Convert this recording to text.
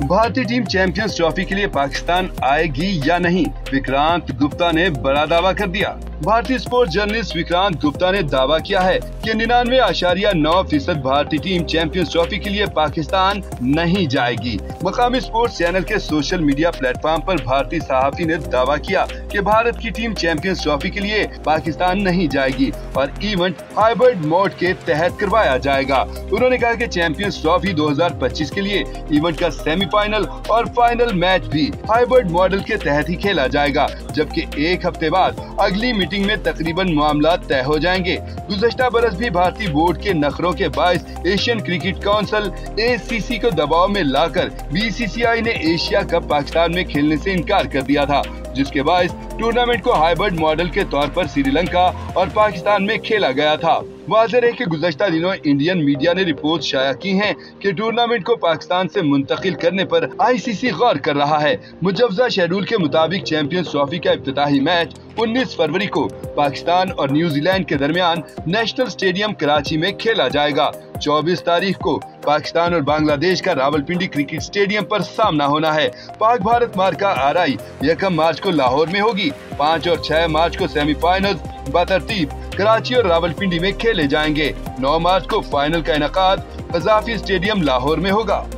भारतीय team champions trophy के लिए पाकिस्तान आएगी या नहीं, विक्रांत गुप्ता ने बड़ा दावा कर दिया। भारतीय स्पोर्ट्स जर्नलिस्ट विक्रांत गुप्ता ने दावा किया है कि 99.9% भारतीय टीम चैंपियंस ट्रॉफी के लिए पाकिस्तान नहीं जाएगी। मकामी स्पोर्ट्स चैनल के सोशल मीडिया प्लेटफॉर्म पर भारतीय सहाफी ने दावा किया कि भारत की टीम चैंपियंस ट्रॉफी के लिए पाकिस्तान नहीं जाएगी और इवेंट हाइब्रिड मोड के तहत करवाया जाएगा। उन्होंने कहा कि चैंपियंस ट्रॉफी 2025 के लिए इवेंट का सेमीफाइनल और फाइनल मैच भी हाइब्रिड मॉडल के तहत ही खेला जाएगा, जबकि एक हफ्ते बाद अगली मीटिंग में तकरीबन मामला तय हो जाएंगे। गुज़श्ता बरस भी भारतीय बोर्ड के नखरों के बायस एशियन क्रिकेट काउंसिल ACC को दबाव में लाकर BCCI ने एशिया कप पाकिस्तान में खेलने से इनकार कर दिया था, जिसके बायस टूर्नामेंट को हाइब्रिड मॉडल के तौर पर श्रीलंका और पाकिस्तान में खेला गया था। वाज़ेह है कि गुज़श्ता दिनों इंडियन मीडिया ने रिपोर्ट शाया की हैं कि टूर्नामेंट को पाकिस्तान से मुंतकिल करने पर ICC गौर कर रहा है। मुजव्वज़ा शेड्यूल के मुताबिक चैंपियंस ट्रॉफी का इफ्तिताही मैच 19 फरवरी को पाकिस्तान और न्यूजीलैंड के दरमियान नेशनल स्टेडियम कराची में खेला जाएगा। 24 तारीख को पाकिस्तान और बांग्लादेश का रावलपिंडी क्रिकेट स्टेडियम पर सामना होना है। पाक भारत मार्का RI 1 मार्च को लाहौर में होगी। 5 और 6 मार्च को सेमीफाइनल बतरतीब कराची और रावलपिंडी में खेले जाएंगे। 9 मार्च को फाइनल का इनेकाद कज़ाफी स्टेडियम लाहौर में होगा।